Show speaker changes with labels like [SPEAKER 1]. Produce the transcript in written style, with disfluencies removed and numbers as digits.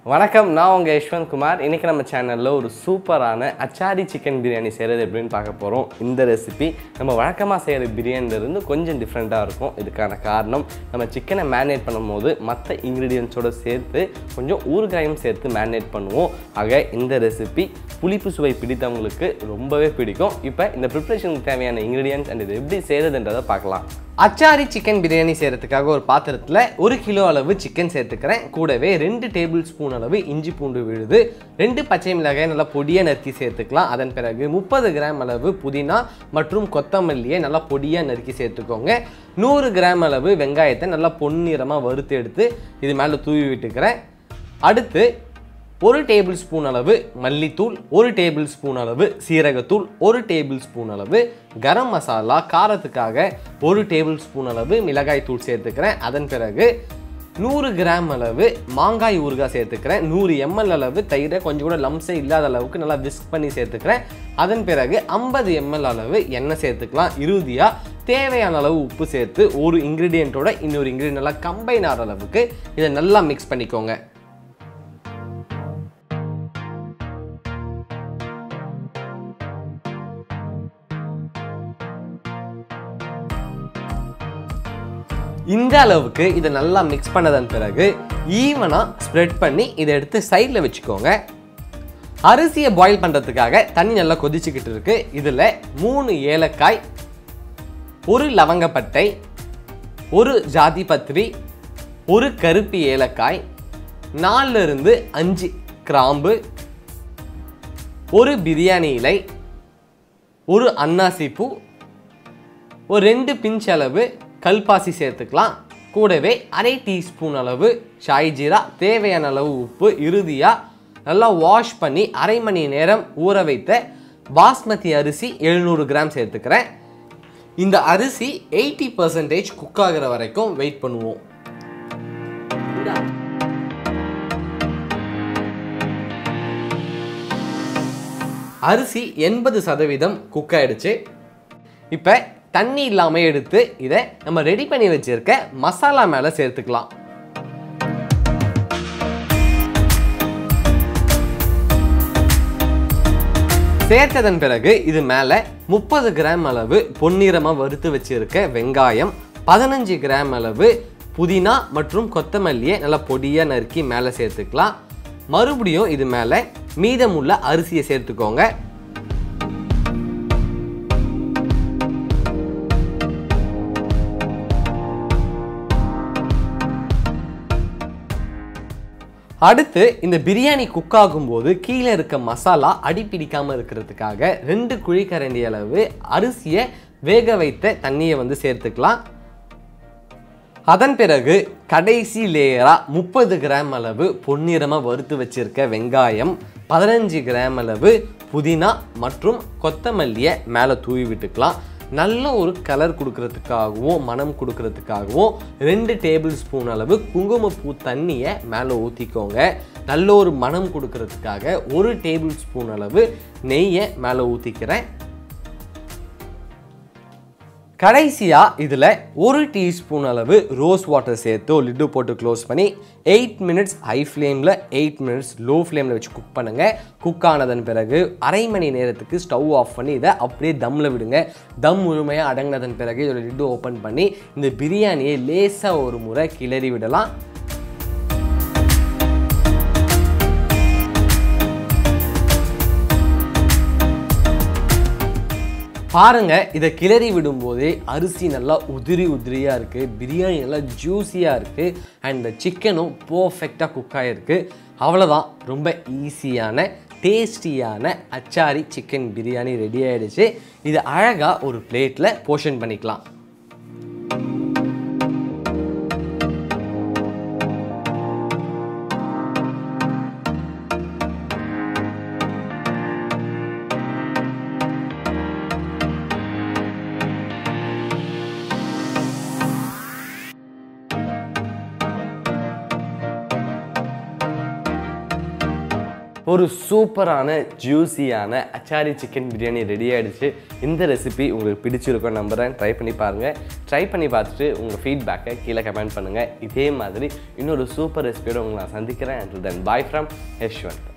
[SPEAKER 1] வணக்கம், நான் உங்கள் யஷ்வந்த் குமார். இன்றைக்கி நம்ம சேனலில் ஒரு சூப்பரான அச்சாரி சிக்கன் பிரியாணி செய்கிறது எப்படின்னு பார்க்க போகிறோம். இந்த ரெசிபி நம்ம வழக்கமாக செய்கிற பிரியாணிலேருந்து கொஞ்சம் டிஃப்ரெண்ட்டாக இருக்கும். இதுக்கான காரணம், நம்ம சிக்கனை மேரினேட் பண்ணும்போது மற்ற இன்க்ரீடியன்ஸோடு சேர்த்து கொஞ்சம் ஊறுகாயும் சேர்த்து மேரினேட் பண்ணுவோம். ஆக இந்த ரெசிபி புளிப்பு சுவை பிடித்தவங்களுக்கு ரொம்பவே பிடிக்கும். இப்போ இந்த ப்ரிப்ரேஷனுக்கு தேவையான இன்க்ரீடியன்ஸ் அண்ட் இது எப்படி செய்கிறதுன்றதை பார்க்கலாம். அச்சாரி சிக்கன் பிரியாணி செய்கிறதுக்காக ஒரு பாத்திரத்தில் 1 கிலோ அளவு சிக்கன் சேர்த்துக்கிறேன். கூடவே 2 டேபிள் ஸ்பூன் அளவு இஞ்சி பூண்டு விழுது, 2 பச்சை மிளகாய் நல்லா பொடியாக நறுக்கி சேர்த்துக்கலாம். அதன் பிறகு 30 கிராம் அளவு புதினா மற்றும் கொத்தமல்லியை நல்லா பொடியாக நறுக்கி சேர்த்துக்கோங்க. 100 கிராம் அளவு வெங்காயத்தை நல்லா பொன்னிறமாக வறுத்து எடுத்து இது மேலே தூவி விட்டுக்கிறேன். அடுத்து 1 டேபிள் ஸ்பூன் அளவு மல்லித்தூள், 1 டேபிள் ஸ்பூன் அளவு சீரகத்தூள், 1 டேபிள் ஸ்பூன் அளவு கரம் மசாலா, காரத்துக்காக 1 டேபிள் ஸ்பூன் அளவு மிளகாய் தூள் சேர்த்துக்கிறேன். அதன் பிறகு 100 கிராம் அளவு மாங்காய் ஊறுகாய் சேர்த்துக்கிறேன். 100 ml அளவு தயிரை கொஞ்சம் கூட லம்ஸே இல்லாத அளவுக்கு நல்லா விஸ்க் பண்ணி சேர்த்துக்கிறேன். அதன் பிறகு 50 ml அளவு எண்ணெய் சேர்த்துக்கலாம். இறுதியாக தேவையான அளவு உப்பு சேர்த்து ஒரு இன்க்ரீடியண்ட்டோட இன்னொரு இன்க்ரீடியன்ட் நல்லா கம்பைன் ஆகிற அளவுக்கு இதை நல்லா மிக்ஸ் பண்ணிக்கோங்க. இந்த அளவுக்கு இதை நல்லா மிக்ஸ் பண்ணதன் பிறகு ஈவனாக ஸ்ப்ரெட் பண்ணி இதை எடுத்து சைடில் வச்சுக்கோங்க. அரிசியை பாயில் பண்ணுறதுக்காக தண்ணி நல்லா கொதிச்சுக்கிட்டு இருக்கு. இதில் 3 ஏலக்காய், 1 லவங்கப்பட்டை, 1 ஜாதி பத்திரி, 1 கருப்பு ஏலக்காய், 4 இருந்து 5 கிராம்பு, 1 பிரியாணி இலை, 1 அன்னாசி பூ, ஒரு 2 பிஞ்ச் அளவு கல்பாசி சேர்த்துக்கலாம். கூடவே 1/2 டீஸ்பூன் அளவு சாய் ஜீரா, தேவையான அளவு உப்பு. இறுதியாக நல்லா வாஷ் பண்ணி 1/2 மணி நேரம் ஊற வைத்த பாஸ்மதி அரிசி 700 கிராம் சேர்த்துக்கிறேன். இந்த அரிசி 80% குக் ஆகிற வரைக்கும் வெயிட் பண்ணுவோம். அரிசி 80% குக் ஆயிடுச்சு. இப்போ தண்ணி இல்லாமல் எடுத்து இதை நம்ம ரெடி பண்ணி வச்சிருக்க மசாலா மேலே சேர்த்துக்கலாம். சேர்த்ததன் பிறகு இது மேலே 30 கிராம் அளவு பொன்னிறமாக வறுத்து வச்சிருக்க வெங்காயம், 15 கிராம் அளவு புதினா மற்றும் கொத்தமல்லியை நல்லா பொடியாக நறுக்கி மேலே சேர்த்துக்கலாம். மறுபடியும் இது மேலே மீதமுள்ள அரிசியை சேர்த்துக்கோங்க. அடுத்து இந்த பிரியாணி குக் ஆகும்போது கீழே இருக்க மசாலா அடிப்பிடிக்காமல் இருக்கிறதுக்காக 2 குழிக்கரண்டி அளவு அரிசியை வேக வைத்த தண்ணியை சேர்த்துக்கலாம். அதன் பிறகு கடைசி லேயராக 30 கிராம் அளவு பொன்னிறமாக வறுத்து வச்சிருக்க வெங்காயம், 15 கிராம் அளவு புதினா மற்றும் கொத்தமல்லியை மேலே தூவி விட்டுக்கலாம். நல்ல ஒரு கலர் கொடுக்கறதுக்காகவும் மனம் கொடுக்கறதுக்காகவும் 2 டேபிள் ஸ்பூன் அளவு குங்குமப்பூ தண்ணியை மேலே ஊற்றிக்கோங்க. நல்ல ஒரு மனம் கொடுக்கறதுக்காக 1 டேபிள் ஸ்பூன் அளவு நெய்யை மேலே ஊற்றிக்கிறேன். கடைசியாக இதில் 1 டீஸ்பூன் அளவு ரோஸ் வாட்டர் சேர்த்து லிட்டு போட்டு க்ளோஸ் பண்ணி 8 மினிட்ஸ் ஹை ஃப்ளேமில் 8 மினிட்ஸ் லோ ஃப்ளேமில் வச்சு குக் பண்ணுங்கள். குக் ஆனதன் பிறகு 1/2 மணி நேரத்துக்கு ஸ்டவ் ஆஃப் பண்ணி இதை அப்படியே தம்மில் விடுங்க. தம் முழுமையாக அடங்கினதன் பிறகு இதோட லிட்டு ஓப்பன் பண்ணி இந்த பிரியாணியை லேசாக ஒரு முறை கிளறி விடலாம். பாருங்க, இதை கிளறி விடும்போதே அரிசி நல்லா உதிரியாக இருக்குது, பிரியாணி நல்லா ஜூஸியாக இருக்குது, அண்ட் இந்த சிக்கனும் பர்ஃபெக்டாக குக் ஆகிருக்கு. அவ்வளோதான், ரொம்ப ஈஸியான டேஸ்டியான அச்சாரி சிக்கன் பிரியாணி ரெடி ஆகிடுச்சு. இது அழகாக ஒரு பிளேட்டில் போர்ஷன் பண்ணிக்கலாம். ஒரு சூப்பரான ஜூஸியான அச்சாரி சிக்கன் பிரியாணி ரெடி ஆகிடுச்சு. இந்த ரெசிபி உங்களுக்கு பிடிச்சிருக்கும் நம்புகிறேன். ட்ரை பண்ணி பாருங்கள். ட்ரை பண்ணி பார்த்துட்டு உங்கள் ஃபீட்பேக்கை கீழே கமெண்ட் பண்ணுங்கள். இதே மாதிரி இன்னொரு சூப்பர் ரெசிபியோடு உங்களை நான் சந்திக்கிறேன். And then bye from Yashwant.